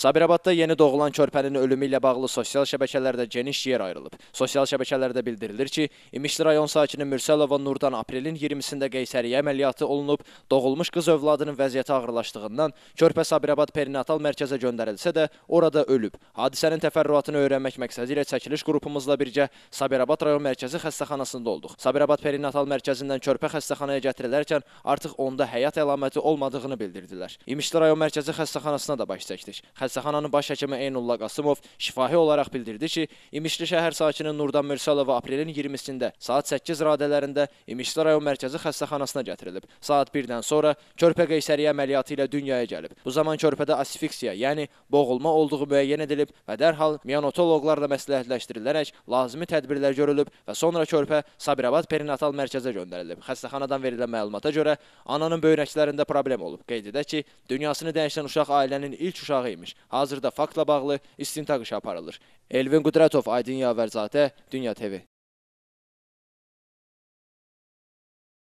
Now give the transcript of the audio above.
Sabirabadda yeni doğulan körpənin ölümü ilə bağlı sosial şəbəkələrdə geniş yer ayrılıb. Sosial şəbəkələrdə bildirilir ki, İmişli rayon sakini Mürsəlova Nurdan aprelin 20-sində qeysəriyyə əməliyyatı olunub, doğulmuş qız övladının vəziyyəti ağırlaşdığından körpə Sabirabad perinatal mərkəzə göndərilsə də orada ölüb. Hadisənin təfərrüatını öyrənmək məqsədi ilə çəkiliş qrupumuzla birgə Sabirabad rayon mərkəzi xəstəxanasında olduq. Sabirabad perinatal mərkəzindən körpə xəstəxanaya gətirilərkən artıq onda həyat əlaməti olmadığını bildirdilər. İmişli rayon mərkəzi xəstəxanasına da baş çəkdik. Xəstəxananın baş həkimi Eynullah Qasımov şifahi olaraq bildirdi ki, İmişli şəhər sakini Nurdan Mürsəlova aprelin 20-sində saat 8 radələrində İmişli rayon mərkəzi xəstəxanasına gətirilib. Saat 1-dən sonra körpə qeysəriyyə əməliyyatı ilə dünyaya gəlib. Bu zaman körpədə asfiksiya, yəni boğulma olduğu müəyyən edilib və dərhal neonatoloqlarla məsləhətləşdirilərək lazımi tədbirlər görülüb və sonra körpə Sabirabad perinatal mərkəzə göndərilib. Xəstəxanadan verilən məlumata görə ananın böyrəklərində problem olub. Qeyd edək ki, dünyasını dəyişən uşaq ailənin ilk uşağı imiş. Hazırda faktla bağlı istintaq işi aparılır. Elvin Qudratov, Aydın Yavərzadə, Dünya TV.